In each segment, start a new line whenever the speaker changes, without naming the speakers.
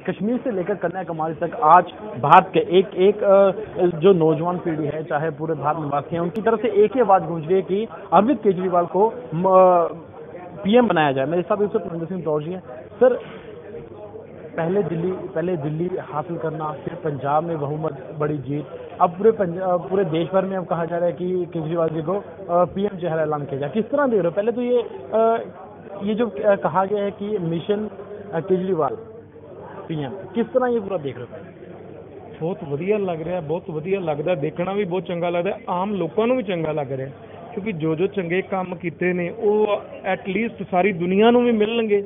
कश्मीर से लेकर कन्याकुमारी तक आज भारत के एक एक जो नौजवान पीढ़ी है, चाहे पूरे भारत निवासी हैं, उनकी तरफ से एक ही आवाज गूंज रही है कि अरविंद केजरीवाल को पीएम बनाया जाए। मेरे साथ उससे पुरेंद्र सिंह तौर जी हैं। सर, पहले दिल्ली हासिल करना, फिर पंजाब में बहुमत बड़ी जीत, अब पूरे देश भर में अब कहा जा रहा है कि केजरीवाल जी को पीएम जो है ऐलान किया जाए। किस तरह देख रहे हो? पहले तो ये जो कहा गया है कि मिशन केजरीवाल पीएम, किस तरह ये पूरा देख रहे हो?
बहुत वधिया लग रहा है, बहुत वधिया लगता, देखना भी बहुत चंगा लगता, आम लोगों को भी चंगा लग रहा है, क्योंकि जो चंगे काम किए ने वो एटलीस्ट सारी दुनिया को भी मिलणगे।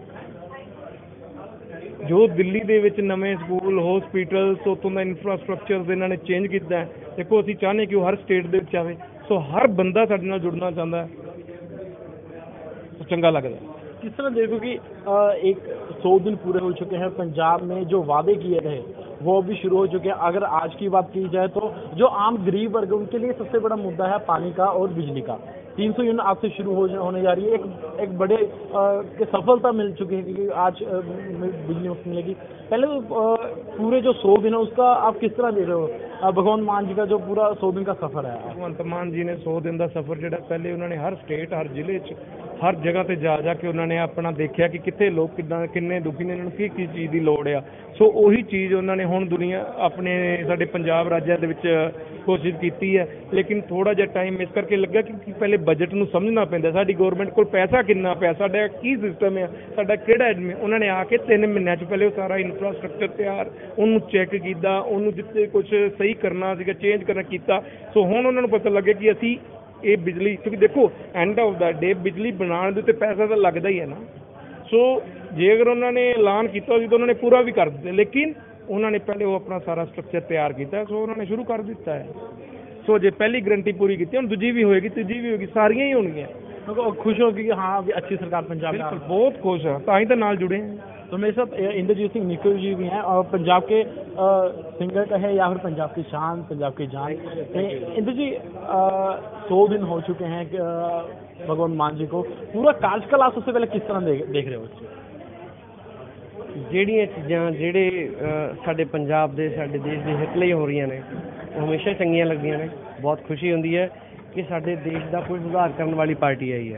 जो दिल्ली दे विच नवे स्कूल, हॉस्पिटल्स, उत्तों का इंफ्रास्ट्रक्चर इन्होंने चेंज किया है। देखो, असीं चाहते कि वो हर स्टेट दे विच आवे, सो हर बंदा साडे नाल जुड़ना चाहता है, तो चंगा लगता है।
किस तरह देखो कि एक 100 दिन पूरे हो चुके हैं, पंजाब में जो वादे किए थे वो भी शुरू हो चुके हैं। अगर आज की बात की जाए तो जो आम गरीब वर्ग, उनके लिए सबसे बड़ा मुद्दा है पानी का और बिजली का। 300 यूनिट आज से शुरू होने जा रही है। एक बड़े सफलता मिल चुकी है क्योंकि आज बिजली मुफ्त मिलेगी। पहले तो पूरे जो 100 दिन है उसका आप किस तरह दे रहे हो? भगवंत मान जी का जो पूरा 100 दिन का सफर है,
भगवंत मान जी ने 100 दिन का सफर जो पहले उन्होंने हर स्टेट, हर जिले हर जगह से जा के उन्होंने अपना देखा कि कितने लोग किन्ने दुखी ने, उन्होंने की चीज़ की लोड़ आ। सो उही चीज़ उन्होंने हुण दुनिया अपने साडे पंजाब राज्य दे विच कोशिश की है। लेकिन थोड़ा जिहा टाइम इस करके लगा कि पहले बजट नूं समझना पैंदा, साडी गौरमेंट कोल पैसा किन्ना पिया, साडा की सिस्टम है, साडा किहड़ा एडमिन। उन्होंने आके 3 महीनों च पहले सारा इंफ्रास्ट्रक्चर तैयार, उन्होंने चैक किया, उन्होंने जिते कुछ सही करना सीगा, चेंज करना किया। सो हुण उन्होंने पता लगे कि असी ये बिजली, क्योंकि देखो एंड ऑफ द डे बिजली बनाने दे पैसा तो लगता ही है ना। सो जे अगर उन्होंने ऐलान किया तो उन्होंने पूरा भी कर दिया, लेकिन उन्होंने पहले वो अपना सारा स्ट्रक्चर तैयार किया, सो उन्होंने शुरू कर दिता है। सो जे पहली गारंटी पूरी की, हम दूजी भी होएगी, तीजी भी होगी, सारियां ही होंगी।
खुश हो कि हाँ अभी अच्छी सरकार पंजाब में,
बहुत खुश है, ताही तो नाल जुड़े हैं।
तो मेरे साथ इंद्रजीत सिंह निक्कू जी भी हैं, और पंजाब के सिंगर का है या फिर पंजाब की शान, पंजाब की जान। इंद्र जी, 100 दिन हो चुके हैं भगवंत मान जी को, पूरा कार्यकाल आप सबसे पहले किस तरह देख रहे हो?
ਜਿਹੜੀਆਂ ਚੀਜ਼ਾਂ ਜਿਹੜੇ ਸਾਡੇ ਪੰਜਾਬ ਦੇ, ਸਾਡੇ ਦੇਸ਼ ਦੇ ਹਿੱਤ ਲਈ ਹੋ ਰਹੀਆਂ ਨੇ, ਉਹ ਹਮੇਸ਼ਾ ਚੰਗੀਆਂ ਲੱਗਦੀਆਂ ਨੇ। ਬਹੁਤ ਖੁਸ਼ੀ ਹੁੰਦੀ ਹੈ ਕਿ ਸਾਡੇ ਦੇਸ਼ ਦਾ ਕੋਈ ਸੁਧਾਰ ਕਰਨ ਵਾਲੀ ਪਾਰਟੀ ਆਈ ਹੈ।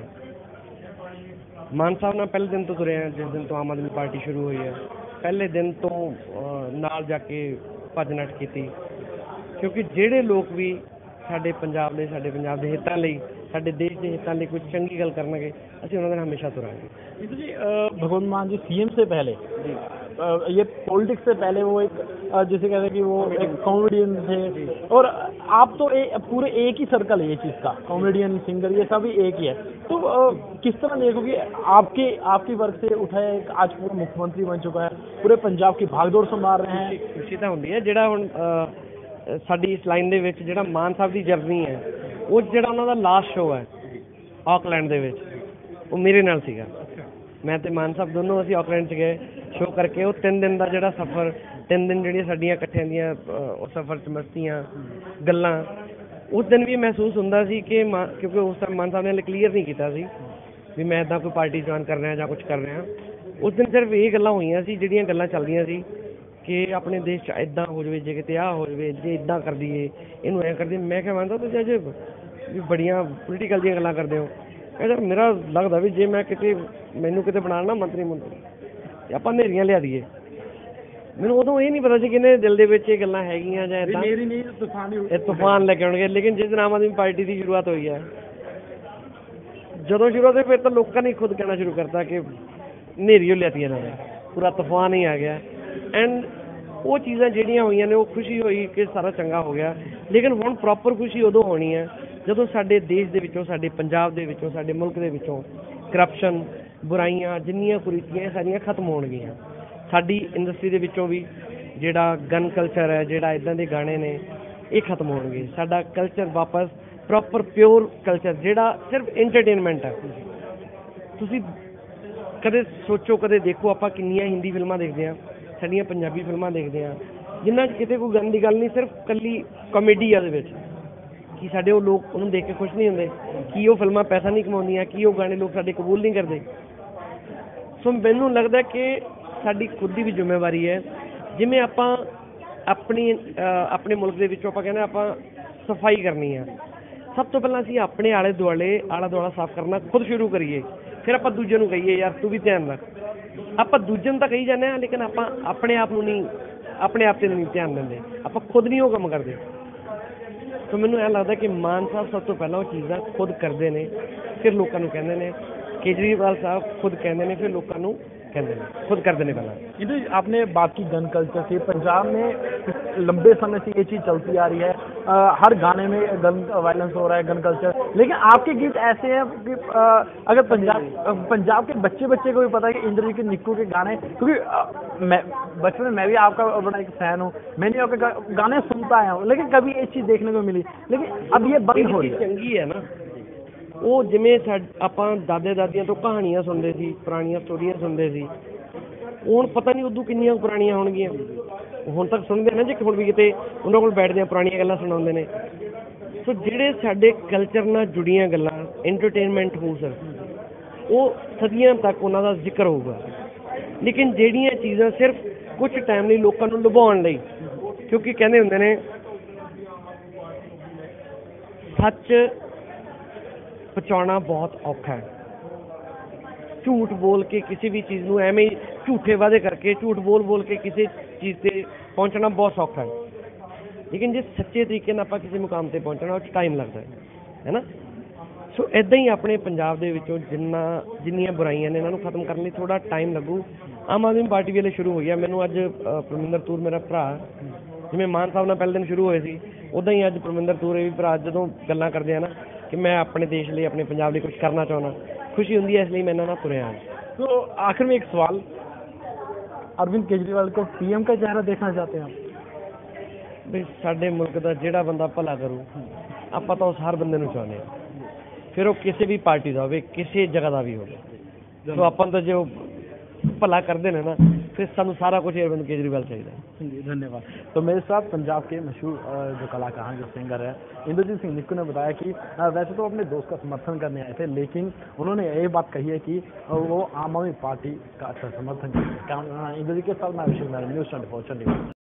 ਮਾਨ ਸਾਹਿਬ ਨਾਲ ਪਹਿਲੇ ਦਿਨ ਤੋਂ ਤੁਰੇ ਹਾਂ, ਜਿਸ ਦਿਨ ਤੋਂ ਆਮ ਆਦਮੀ ਪਾਰਟੀ ਸ਼ੁਰੂ ਹੋਈ ਹੈ, ਪਹਿਲੇ ਦਿਨ ਤੋਂ ਨਾਲ ਜਾ ਕੇ ਭੱਜ ਨੱਠ ਕੀਤੀ, ਕਿਉਂਕਿ ਜਿਹੜੇ ਲੋਕ ਵੀ ਸਾਡੇ ਪੰਜਾਬ ਲਈ, ਸਾਡੇ ਪੰਜਾਬ ਦੇ ਹਿੱਤਾਂ ਲਈ, ਸਾਡੇ देश के हितों लिए कुछ चंगी गल करनगे, ਅਸੀਂ ਉਹਨਾਂ ਨਾਲ ਹਮੇਸ਼ਾ ਤੁਰਾਂਗੇ।
जी, भगवंत मान जी सीएम से पहले, ये पॉलिटिक्स से पहले वो एक जैसे कहते हैं कि वो एक कॉमेडियन थे, और आप तो पूरे एक ही सर्कल है ये चीज़ का, कॉमेडियन, सिंगर, ये सभी एक ही है। तो किस तरह देखोगे आपकी वर्ग से उठा है, आज पूरा मुख्यमंत्री बन चुका है, पूरे पंजाब की भागदौड़ संभाल रहे हैं।
खुशी तो होंगी है। ਜਿਹੜਾ ਹੁਣ ਸਾਡੀ ਇਸ ਲਾਈਨ ਦੇ ਵਿੱਚ ਜਿਹੜਾ ਮਾਨ ਸਾਹਿਬ ਦੀ ਜਰਨੀ ਹੈ, ਉਹ ਜਿਹੜਾ ਉਹਨਾਂ ਦਾ ਲਾਸਟ ਸ਼ੋਅ ਹੈ ਆਕਲੈਂਡ ਦੇ ਵਿੱਚ, ਉਹ ਮੇਰੇ ਨਾਲ ਸੀਗਾ। ਮੈਂ ਤੇ ਮਾਨ ਸਾਹਿਬ ਦੋਨੋਂ ਅਸੀਂ ਆਕਲੈਂਡ 'ਚ ਗਏ ਸ਼ੋਅ ਕਰਕੇ। ਉਹ 3 ਦਿਨ ਦਾ ਜਿਹੜਾ ਸਫ਼ਰ, 3 ਦਿਨ ਜਿਹੜੀਆਂ ਸਾਡੀਆਂ ਇਕੱਠਿਆਂ ਦੀਆਂ ਉਹ ਸਫ਼ਰ 'ਚ ਮਸਤੀਆਂ, ਗੱਲਾਂ, ਉਸ ਦਿਨ ਵੀ ਮਹਿਸੂਸ ਹੁੰਦਾ ਸੀ ਕਿ ਕਿਉਂਕਿ ਉਸ ਟਾਈਮ ਮਾਨ ਸਾਹਿਬ ਨੇ ਕਲੀਅਰ ਨਹੀਂ ਕੀਤਾ ਸੀ ਵੀ ਮੈਂ ਇੱਦਾਂ ਕੋਈ ਪਾਰਟੀ ਜੁਆਇਨ ਕਰ ਰਿਹਾ ਜਾਂ ਕੁਛ ਕਰ ਰਿਹਾ। ਉਸ ਦਿਨ ਸਿਰਫ ਇਹ ਗੱਲਾਂ ਹੋਈਆਂ ਸੀ, ਜਿਹੜੀਆਂ ਗੱਲਾਂ ਚੱਲਦੀਆਂ ਸੀ ਕਿ ਆਪਣੇ ਦੇਸ਼ 'ਚ ਇੱਦਾਂ ਹੋ ਜਾਵੇ, ਜੇ ਕਿਤੇ ਆਹ ਹੋ ਜਾਵੇ, ਜੇ ਇੱਦਾਂ ਕਰ ਦਈਏ, ਇਹਨੂੰ ਐਂ ਕਰ ਦਈਏ। ਮੈਂ ਕਿਹਾ ਮੰਨਦਾ ਤੁਸੀਂ ਅੱਜ ਵੀ ਬੜੀਆਂ ਪੋਲੀਟੀਕਲ ਦੀਆਂ ਗੱਲਾਂ ਕਰਦੇ ਹੋ। ਇਹਦਾ ਮੇਰਾ ਲੱਗਦਾ ਵੀ ਜੇ ਮੈਂ ਮੈਨੂੰ ਕਿਤੇ ਬਣਾਉਣਾ ਨਾ ਮੰਤਰੀ ਤੇ ਆਪਾਂ ਹਨੇਰੀਆਂ ਲਿਆ ਦਈਏ। ਮੈਨੂੰ ਉਦੋਂ ਇਹ ਨਹੀਂ ਪਤਾ ਸੀ ਕਿ ਇਹਨੇ ਦਿਲ ਦੇ ਵਿੱਚ ਇਹ ਗੱਲਾਂ ਹੈਗੀਆਂ ਜਾਂ ਇੱਦਾਂ ਇਹ ਤੂਫਾਨ ਲੈ ਕੇ ਆਉਣਗੇ। ਲੇਕਿਨ ਜਿਸ ਦਿਨ ਆਮ ਆਦਮੀ ਪਾਰਟੀ ਦੀ ਸ਼ੁਰੂਆਤ ਹੋਈ ਹੈ, ਜਦੋਂ ਸ਼ੁਰੂਆਤ ਹੋਈ, ਫਿਰ ਤਾਂ ਲੋਕਾਂ ਨੇ ਖੁਦ ਕਹਿਣਾ ਸ਼ੁਰੂ ਕਰਤਾ ਕਿ ਹਨੇਰੀ ਹੋ ਲਿਆਤੀ ਇਹਨਾਂ ਨੇ, ਪੂਰਾ ਤੂਫਾਨ ਹੀ ਆ ਗਿਆ। ਐਂਡ ਉਹ ਚੀਜ਼ਾਂ ਜਿਹੜੀਆਂ ਹੋਈਆਂ ਨੇ, ਉਹ ਖੁਸ਼ੀ ਹੋਈ ਕਿ ਸਾਰਾ ਚੰਗਾ ਹੋ ਗਿਆ। ਲੇਕਿਨ ਹੁਣ ਪ੍ਰੋਪਰ ਖੁਸ਼ੀ ਉਦੋਂ ਹੋਣੀ ਹੈ ਜਦੋਂ ਸਾਡੇ ਦੇਸ਼ ਦੇ ਵਿੱਚੋਂ, ਸਾਡੇ ਪੰਜਾਬ ਦੇ ਵਿੱਚੋਂ, ਸਾਡੇ ਮੁਲਕ ਦੇ ਵਿੱਚੋਂ ਕਰਪਸ਼ਨ, ਬੁਰਾਈਆਂ, ਜਿੰਨੀਆਂ ਕੁਰੀਤੀਆਂ ਸਾਰੀਆਂ ਖਤਮ ਹੋਣਗੀਆਂ। ਸਾਡੀ ਇੰਡਸਟਰੀ ਦੇ ਵਿੱਚੋਂ ਵੀ ਜਿਹੜਾ ਗਨ ਕਲਚਰ ਹੈ, ਜਿਹੜਾ ਇੱਦਾਂ ਦੇ ਗਾਣੇ ਨੇ, ਇਹ ਖਤਮ ਹੋਣਗੇ। ਸਾਡਾ ਕਲਚਰ ਵਾਪਸ ਪ੍ਰੋਪਰ ਪਿਓਰ ਕਲਚਰ, ਜਿਹੜਾ ਸਿਰਫ ਐਂਟਰਟੇਨਮੈਂਟ ਹੈ। ਤੁਸੀਂ ਕਦੇ ਸੋਚੋ, ਕਦੇ ਦੇਖੋ, ਆਪਾਂ ਕਿੰਨੀਆਂ ਹਿੰਦੀ ਫਿਲਮਾਂ ਦੇਖਦੇ ਹਾਂ, ਸਾਡੀਆਂ ਪੰਜਾਬੀ ਫਿਲਮਾਂ ਦੇਖਦੇ ਹਾਂ, ਜਿਨ੍ਹਾਂ 'ਚ ਕਿਤੇ ਕੋਈ ਗਨ ਦੀ ਗੱਲ ਨਹੀਂ, ਸਿਰਫ ਇਕੱਲੀ ਕਾਮੇਡੀ ਆ ਉਹਦੇ ਵਿੱਚ। ਕਿ ਸਾਡੇ ਉਹ ਲੋਕ ਉਹਨੂੰ ਦੇਖ ਕੇ ਖੁਸ਼ ਨਹੀਂ ਹੁੰਦੇ? ਕੀ ਉਹ ਫਿਲਮਾਂ ਪੈਸਾ ਨਹੀਂ ਕਮਾਉਂਦੀਆਂ? ਕੀ ਉਹ ਗਾਣੇ ਲੋਕ ਸਾਡੇ ਕਬੂਲ ਨਹੀਂ ਕਰਦੇ? ਸੋ ਮੈਨੂੰ ਲੱਗਦਾ ਕਿ ਸਾਡੀ ਖੁਦ ਦੀ ਵੀ ਜ਼ਿੰਮੇਵਾਰੀ ਹੈ ਜਿਵੇਂ ਆਪਾਂ ਆਪਣੇ ਮੁਲਕ ਦੇ ਵਿੱਚੋਂ ਆਪਾਂ ਕਹਿੰਦੇ ਆਪਾਂ ਸਫਾਈ ਕਰਨੀ ਆ, ਸਭ ਤੋਂ ਪਹਿਲਾਂ ਅਸੀਂ ਆਪਣੇ ਆਲਾ ਦੁਆਲਾ ਸਾਫ਼ ਕਰਨਾ ਖੁਦ ਸ਼ੁਰੂ ਕਰੀਏ, ਫਿਰ ਆਪਾਂ ਦੂਜੇ ਨੂੰ ਕਹੀਏ ਯਾਰ ਤੂੰ ਵੀ ਧਿਆਨ ਰੱਖ। ਆਪਾਂ ਦੂਜੇ ਨੂੰ ਤਾਂ ਕਹੀ ਜਾਂਦੇ ਹਾਂ, ਲੇਕਿਨ ਆਪਾਂ ਆਪਣੇ ਆਪ ਤੇ ਨਹੀਂ ਧਿਆਨ ਦਿੰਦੇ, ਆਪਾਂ ਖੁਦ ਨਹੀਂ ਉਹ ਕੰਮ ਕਰਦੇ। ਸੋ ਮੈਨੂੰ ਇਹ ਲੱਗਦਾ ਕਿ ਮਾਨ ਸਾਹਿਬ ਸਭ ਤੋਂ ਪਹਿਲਾਂ ਉਹ ਚੀਜ਼ਾਂ ਖੁਦ ਕਰਦੇ ਨੇ, ਫਿਰ ਲੋਕਾਂ ਨੂੰ ਕਹਿੰਦੇ ਨੇ। केजरीवाल साहब खुद कहते हैं, फिर लोगों को कहते हैं, खुद करते हैं। पहला
ये तो आपने बात की गन कल्चर की। पंजाब में लंबे समय से ये चीज़ चलती आ रही है, हर गाने में गन वायलेंस हो रहा है, गन कल्चर। लेकिन आपके गीत ऐसे हैं कि अगर पंजाब के बच्चे को भी पता है कि इंद्रजीत के निक्कू के गाने, क्योंकि मैं बचपन में मैं भी आपका बड़ा एक फैन हूँ, मैंने आपके गाने सुनता आया हूँ, लेकिन कभी ये चीज़ देखने को मिली। लेकिन अब ये बंद हो रही है।
चंगी है ना, ਉਹ ਜਿਵੇਂ ਆਪਾਂ ਦਾਦੇ ਦਾਦੀਆਂ ਤੋਂ ਕਹਾਣੀਆਂ ਸੁਣਦੇ ਸੀ, ਪੁਰਾਣੀਆਂ ਸਟੋਰੀਆਂ ਸੁਣਦੇ ਸੀ, ਹੁਣ ਪਤਾ ਨਹੀਂ ਉਦੋਂ ਕਿੰਨੀਆਂ ਪੁਰਾਣੀਆਂ ਹੋਣਗੀਆਂ। ਹੁਣ ਤੱਕ ਸੁਣਦੇ ਨੇ ਜੇ ਹੁਣ ਵੀ ਕਿਤੇ ਉਹਨਾਂ ਕੋਲ ਬੈਠਦੇ ਆ, ਪੁਰਾਣੀਆਂ ਗੱਲਾਂ ਸੁਣਾਉਂਦੇ ਨੇ। ਸੋ ਜਿਹੜੇ ਸਾਡੇ ਕਲਚਰ ਨਾਲ ਜੁੜੀਆਂ ਗੱਲਾਂ, ਐਂਟਰਟੇਨਮੈਂਟ ਹੋ ਸਰ, ਉਹ ਸਦੀਆਂ ਤੱਕ ਉਹਨਾਂ ਦਾ ਜ਼ਿਕਰ ਹੋਊਗਾ। ਲੇਕਿਨ ਜਿਹੜੀਆਂ ਚੀਜ਼ਾਂ ਸਿਰਫ ਕੁਝ ਟਾਈਮ ਲਈ ਲੋਕਾਂ ਨੂੰ ਲੁਭਾਉਣ ਲਈ, ਕਿਉਂਕਿ ਕਹਿੰਦੇ ਹੁੰਦੇ ਨੇ ਸੱਚ ਪਹੁੰਚਾਉਣਾ ਬਹੁਤ ਔਖਾ ਹੈ। ਝੂਠ ਬੋਲ ਕੇ ਕਿਸੇ ਵੀ ਚੀਜ਼ ਨੂੰ ਐਵੇਂ ਹੀ ਝੂਠੇ ਵਾਅਦੇ ਕਰਕੇ ਝੂਠ ਬੋਲ ਕੇ ਕਿਸੇ ਚੀਜ਼ ਤੇ ਪਹੁੰਚਣਾ ਬਹੁਤ ਸੌਖਾ ਹੈ। ਲੇਕਿਨ ਜੇ ਸੱਚੇ ਤਰੀਕੇ ਨਾਲ ਆਪਾਂ ਕਿਸੇ ਮੁਕਾਮ ਤੇ ਪਹੁੰਚਣਾ, ਉਹ 'ਚ ਟਾਈਮ ਲੱਗਦਾ ਹੈ ਨਾ। ਸੋ ਇੱਦਾਂ ਹੀ ਆਪਣੇ ਪੰਜਾਬ ਦੇ ਵਿੱਚੋਂ ਜਿੰਨੀਆਂ ਬੁਰਾਈਆਂ ਨੇ ਇਹਨਾਂ ਨੂੰ ਖਤਮ ਕਰਨ ਲਈ ਥੋੜ੍ਹਾ ਟਾਈਮ ਲੱਗੂ। ਆਮ ਆਦਮੀ ਪਾਰਟੀ ਵੇਲੇ ਸ਼ੁਰੂ ਹੋਈ ਆ। ਮੈਨੂੰ ਅੱਜ ਪਰਮਿੰਦਰ ਤੂਰ ਮੇਰਾ ਭਰਾ, ਜਿਵੇਂ ਮਾਨ ਸਾਹਿਬ ਨਾਲ ਪਹਿਲੇ ਦਿਨ ਸ਼ੁਰੂ ਹੋਏ ਸੀ, ਉੱਦਾਂ ਹੀ ਅੱਜ ਪਰਮਿੰਦਰ ਤੂਰ ਵੀ ਭਰਾ ਜਦੋਂ ਗੱਲਾਂ ਕਰਦੇ ਆ ਨਾ कि मैं अपने देश लिए, अपने पंजाब लिए कुछ करना चाहना, खुशी होती है, इसलिए मैं इन्होंने तुरया।
तो आखिर में एक सवाल, अरविंद केजरीवाल को पीएम का चेहरा देखना चाहते हैं आप?
भाई साडे मुल्क का जिहड़ा बंदा भला करू, आपां तां उस हर बंदे नूं चाहुंदे आ, फिर वो किसी भी पार्टी का होवे, किसी जगह का भी होवे। तो आपां तां जो भला करते हैं ना, फिर सानू सारा कुछ अरविंद केजरीवाल चाहिए।
जी धन्यवाद। तो मेरे साथ पंजाब के मशहूर जो कलाकार हैं, जो सिंगर है इंद्रजीत सिंह निक्कू ने बताया कि वैसे तो अपने दोस्त का समर्थन करने आए थे, लेकिन उन्होंने ये बात कही है कि वो आम आदमी पार्टी का अच्छा समर्थन करते हैं। इंद्रजीत के साथ मैं अभिषेक, न्यूज़ 24 चंडीगढ़।